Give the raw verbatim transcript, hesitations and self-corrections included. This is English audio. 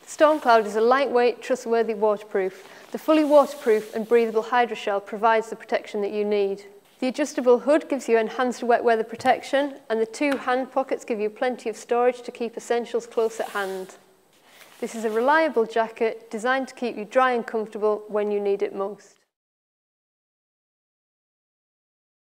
Stormcloud is a lightweight, trustworthy waterproof. The fully waterproof and breathable hydroshell provides the protection that you need. The adjustable hood gives you enhanced wet weather protection, and the two hand pockets give you plenty of storage to keep essentials close at hand. This is a reliable jacket designed to keep you dry and comfortable when you need it most.